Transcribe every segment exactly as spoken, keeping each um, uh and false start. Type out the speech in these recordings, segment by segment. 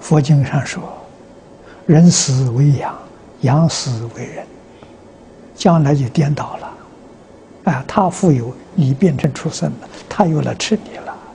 佛经上说，人死为羊，羊死为人，将来就颠倒了。啊，他富有，你变成畜生了，他又来吃你了。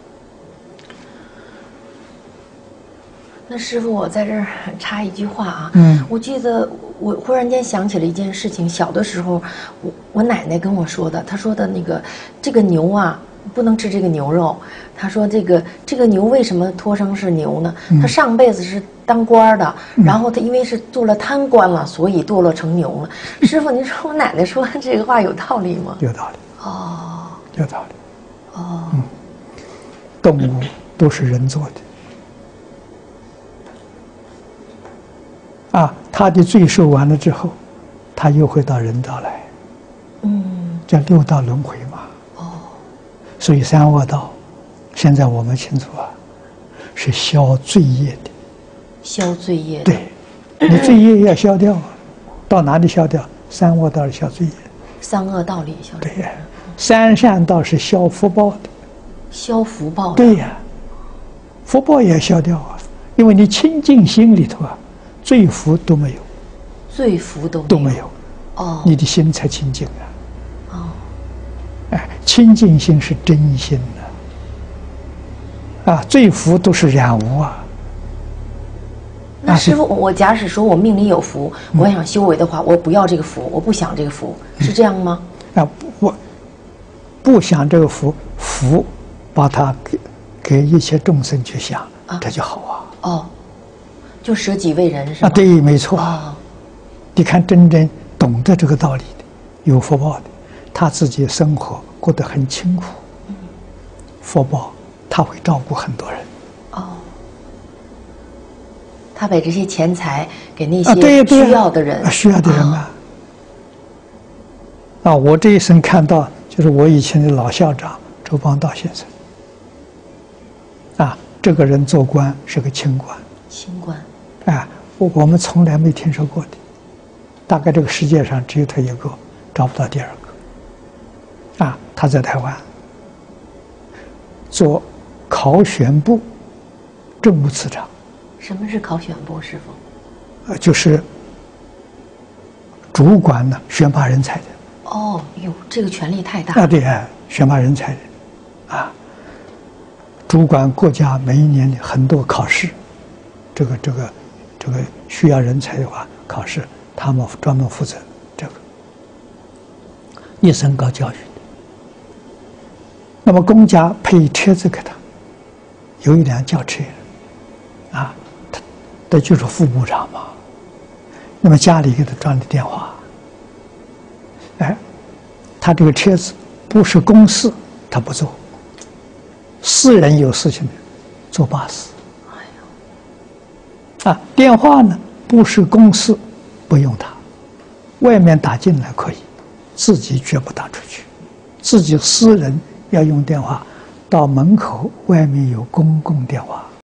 那师父，我在这儿插一句话啊， 嗯， 我记得我忽然间想起了一件事情，小的时候，我我奶奶跟我说的，她说的那个这个牛啊，不能吃这个牛肉。她说这个这个牛为什么托生是牛呢？ 嗯、 他上辈子是当官的，嗯、然后他因为是做了贪官了，所以堕落成牛了。师父，您说我奶奶说这个话有道理吗？ 有道理。 哦， 有道理。 哦， 嗯，动物都是人做的。啊，他的罪受完了之后，他又会到人道来， 嗯， 叫六道轮回嘛。 哦， 所以三恶道，现在我们清楚啊，是消罪业的。 消罪业的。 对，你罪业要消掉，到哪里消掉？三恶道是消罪业。 三恶道里消罪业。 对，三善道是消福报的。 消福报的。 对呀，福报也要消掉啊，因为你清净心里头啊。罪福都没有， 罪福都都没有， 哦， 你的心才清净啊！ 哦， 哎，清净心是真心的，啊，罪福都是染污啊。 那师父，我假使说我命里有福，嗯、我想修为的话，我不要这个福，我不想这个福，是这样吗？ 啊，不，不想这个福，福把它给给一切众生去想，啊、这就好啊。 哦。就舍己为人是吧？ 啊，对，没错。哦、你看，真正懂得这个道理的、有福报的，他自己生活过得很清苦。嗯、福报他会照顾很多人。 哦。他把这些钱财给那啊、对些需要的人。 啊、需要的人啊。哦、啊，我这一生看到，就是我以前的老校长周邦道先生。啊，这个人做官是个清官。 清官。 啊，我我们从来没听说过的，大概这个世界上只有他一个，找不到第二个。啊，他在台湾做考选部政务次长。 什么是考选部，师父？ 呃，就是主管呢选拔人才的。 哦，哟，这个权力太大。 啊，对啊，选拔人才的，啊，主管国家每一年的很多考试，这个这个。这个需要人才的话，考试他们专门负责这个，一生搞教育的。那么公家配车子给他，有一辆轿车，啊，他他就是副部长嘛。那么家里给他装的电话，哎，他这个车子不是公事，他不坐，私人有事情的，坐巴士。啊，电话呢不是公事，不用它，外面打进来可以，自己绝不打出去。自己私人要用电话，到门口外面有公共电话。